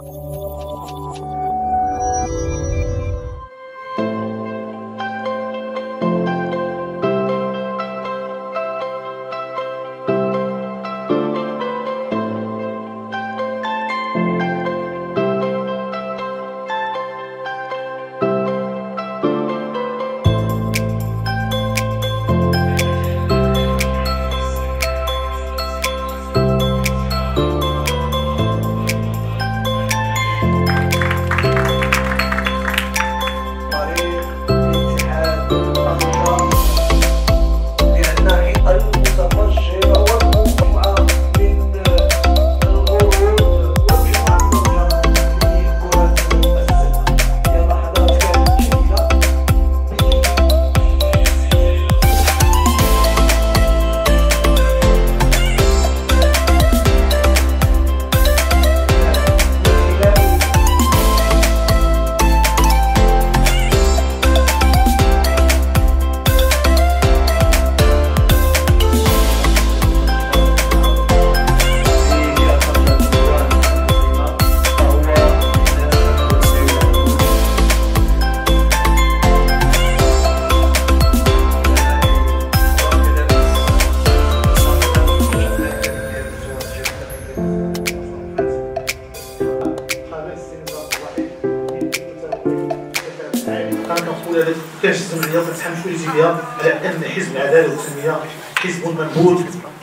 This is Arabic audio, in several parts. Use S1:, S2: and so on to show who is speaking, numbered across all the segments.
S1: كنجزم اليوم ما تتحملوش فيها على ان حزب العداله والتنميه حزب منبوذ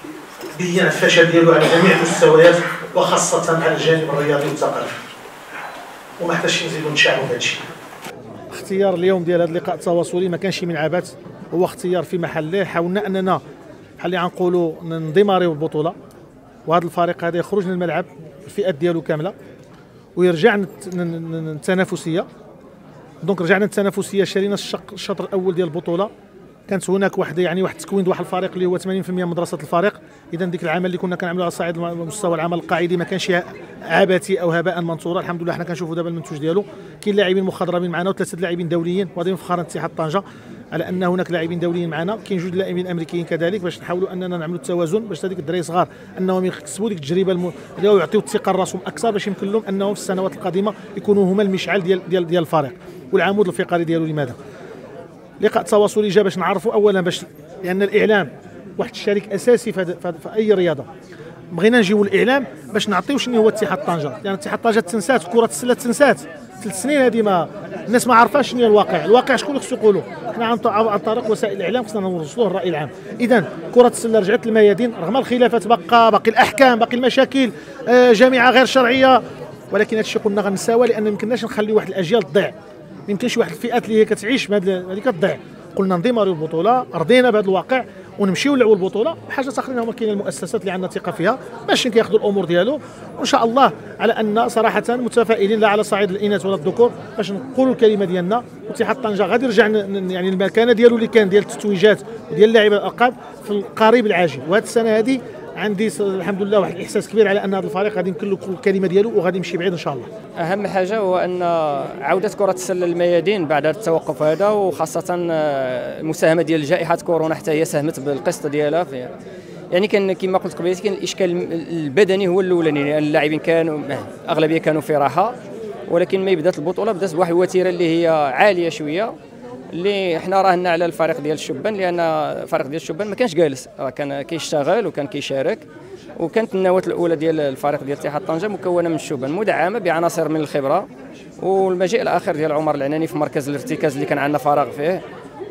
S1: بين الفشل ديالو على جميع المستويات وخاصه على الجانب الرياضي والثقافي، وما حتاش نزيدو نشعلوا بهذا الشيء. اختيار اليوم ديال هذا اللقاء التواصلي ما كانش من عبث، هو اختيار في محله. حاولنا اننا بحال اللي غنقولوا نندماريو البطوله، وهذا الفريق هذا يخرج من الملعب الفئات ديالو كامله ويرجع للتنافسيه. دونك رجعنا للتنافسيه، شرينا الشطر الاول ديال البطوله. كانت هناك واحد التكوين ديال واحد الفريق اللي هو 80% مدرسه الفريق. اذا ديك العمل اللي كنا كنعملوا على صعيد مستوى العمل القاعدي ما كانش عبثي او هباء منثورا. الحمد لله حنا كنشوفوا دابا المنتوج ديالو. كاين لاعبين مخضرمين معنا وثلاثه لاعبين دوليين، وهذا مفخرا اتحاد طنجه على ان هناك لاعبين دوليين معنا. كاين جوج لاعبين امريكيين كذلك، باش نحاولوا اننا نعملوا التوازن، باش هذيك الدراري صغار انهم يكسبوا ديك التجربه ويعطيوا الثقه لراسهم اكثر، باش يمكن لهم انهم في السنوات القادمه يكونوا هما المشعل ديال الفريق والعمود الفقري ديالو. لماذا؟ لقاء تواصلي جا باش نعرفوا اولا لان الاعلام واحد الشريك اساسي في اي رياضه. بغينا نجيو الاعلام باش نعطيو شنو هو اتحاد طنجه، لان اتحاد طنجه تنسات، كره السله تنسات 3 سنين هذه، ما الناس ما عارفاش شنو هو الواقع شكون اللي خصو يقولوا. حنا عن طريق وسائل الاعلام خصنا نوصلوه الراي العام. اذا كره السله رجعت للميادين رغم الخلافات، باقي الاحكام، باقي المشاكل، جامعه غير شرعيه، ولكن هذا الشيء قلنا غنساوى، لان ما يمكنناش نخلي واحد الاجيال تضيع. ما يمكنش واحد الفئات اللي هي كتعيش هذه كتضيع. قلنا نضمروا البطوله، رضينا بهذا الواقع ونمشيو نلعبوا البطوله. حاجه اخرين هما كاين المؤسسات اللي عندنا ثقه فيها باش كياخذوا الامور ديالو، وان شاء الله على ان صراحه متفائلين لا على صعيد الاناث ولا الذكور باش نقولوا الكلمه ديالنا. واتحاد طنجه غادي يرجع يعني المكانه ديالو اللي كان ديال التتويجات وديال اللاعبين الالقاب في القريب العاجل. وهذه السنه هذه عندي الحمد لله واحد الاحساس كبير على ان هذا الفريق غادي يمكن له الكلمه ديالو وغادي يمشي بعيد ان شاء الله.
S2: اهم حاجه هو ان عوده كره السله للميادين بعد التوقف هذا، وخاصه المساهمه ديال جائحه كورونا حتى هي ساهمت بالقسط ديالها يعني كان كما قلت قبيله كان الاشكال البدني هو الاولاني، لان اللاعبين كانوا اغلبيه كانوا في راحه، ولكن ملي بدات البطوله بدات بواحد الوتيره اللي هي عاليه شويه، اللي حنا راهنا على الفريق ديال الشبان، لان الفريق ديال الشبان ما كانش جالس، راه كان كيشتغل وكان كيشارك. وكانت النواه الاولى ديال الفريق ديال اتحاد طنجه مكونه من الشبان مدعمه بعناصر من الخبره، والمجيء الاخير ديال عمر العناني في مركز الارتكاز اللي كان عندنا فراغ فيه،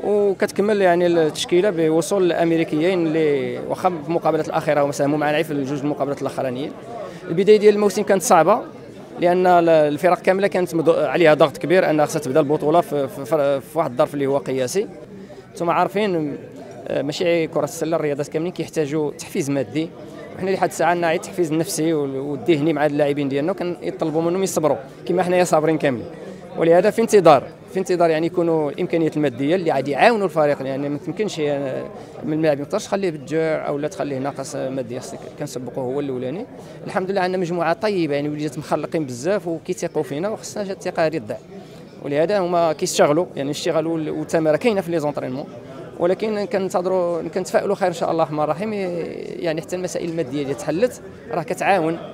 S2: وكتكمل يعني التشكيله بوصول الامريكيين اللي واخا في المقابلات الاخيره هما ساهموا معنا في الجوج المقابلات الاخرانيين. البدايه ديال الموسم كانت صعبه، لان الفرق كامله كانت عليها ضغط كبير انها خصها تبدا البطوله في واحد الظرف اللي هو قياسي. انتم عارفين ماشي كره السله، الرياضات كاملين كيحتاجوا تحفيز مادي، وحنا لحد الساعه عندنا التحفيز النفسي والذهني مع اللاعبين ديالنا، وكنطلبوا منهم يصبروا كما حنايا صابرين كاملين. ولهذا في انتظار يعني يكونوا الامكانيات الماديه اللي غادي يعاونوا الفريق، يعني ما تمكنش من اللاعب ما تقدرش تخليه بالجوع او لا تخليه ناقص ماديا، كنسبقوا هو الاولاني. الحمد لله عندنا مجموعه طيبه يعني وليدات مخلقين بزاف وكيثيقوا فينا، وخصنا هذه الثقه هذه تضيع. ولهذا هما كيشتغلوا، يعني الاشتغال والثمره كاينه في لي زونطرينمون، ولكن كنتفائلوا خير ان شاء الله الرحمن الرحيم. يعني حتى المسائل الماديه اللي تحلت راه كتعاون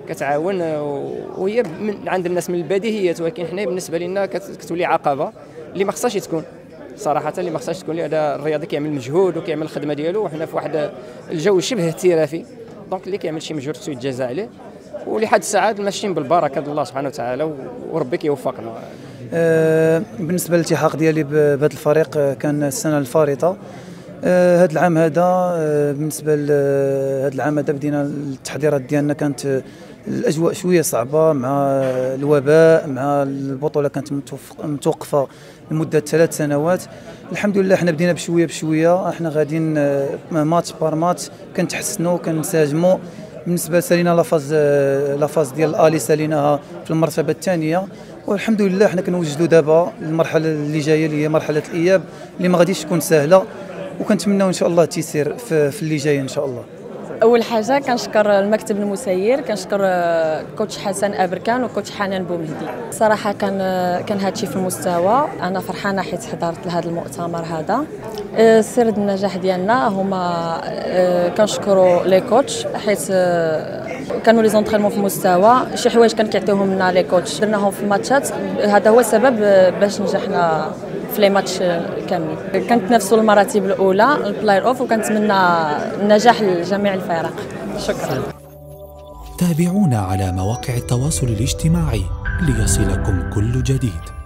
S2: كتعاون، وهي عند الناس من البديهيات، ولكن حنا بالنسبه لنا كتولي عقبه اللي ما خصهاش تكون صراحه، اللي ما خصهاش تكون. لأن الرياضي كيعمل مجهود وكيعمل الخدمه ديالو، وحنا في واحد الجو شبه احترافي، دونك اللي كيعمل شي مجهود خصو يتجازى عليه، ولحد الساعه ماشيين بالبركه الله سبحانه وتعالى، وربي كيوفقنا.
S3: بالنسبه للالتحاق ديالي بهذا الفريق كان السنه الفارطه. هذا العام هذا بالنسبه لهذا العام هذا بدينا التحضيرات ديالنا، كانت الاجواء شويه صعبه مع الوباء، مع البطوله كانت متوقفه لمده 3 سنوات. الحمد لله حنا بدينا بشويه بشويه، احنا غاديين ماتش بار ماتش كنتحسنوا كنساجموا. بالنسبه سالينا لافاز ديال الالي ساليناها في المرتبه الثانيه، والحمد لله حنا كنوجدوا دابا المرحله اللي جايه اللي هي مرحله الاياب اللي ما غاديش تكون سهله، وكنتمناو ان شاء الله التيسير في اللي جاي ان شاء الله.
S4: اول حاجه كنشكر المكتب المسير، كنشكر كوتش حسن ابركان وكوتش حنان بومهدي. صراحه كان هادشي في المستوى، انا فرحانه حيت حضرت لهذا المؤتمر هذا. سر النجاح ديالنا هما كنشكروا لي كوتش حيت كانوا لي زونطرينمون في مستوى، شي حوايج كان كيعطيوهم لنا لي كوتش درناهم في الماتشات، هذا هو السبب باش نجحنا في لي ماتش كاملين. كنتنافسوا المراتب الاولى البلاي اوف، وكنتمنى النجاح لجميع الفرق. شكرا.
S5: تابعونا على مواقع التواصل الاجتماعي ليصلكم كل جديد.